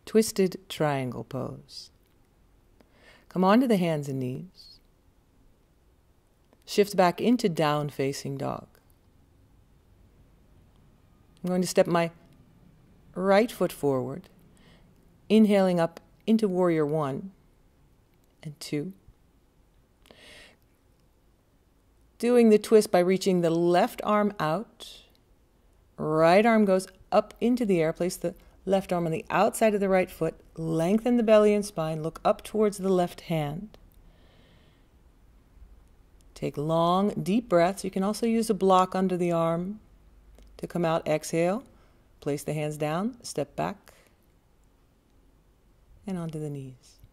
twisted triangle pose. Come onto the hands and knees. Shift back into down facing dog. I'm going to step my right foot forward, inhaling up into warrior 1 and 2. Doing the twist by reaching the left arm out. Right arm goes up into the air. Place the left arm on the outside of the right foot. Lengthen the belly and spine. Look up towards the left hand. Take long, deep breaths. You can also use a block under the arm to come out. Exhale. Place the hands down. Step back. And onto the knees.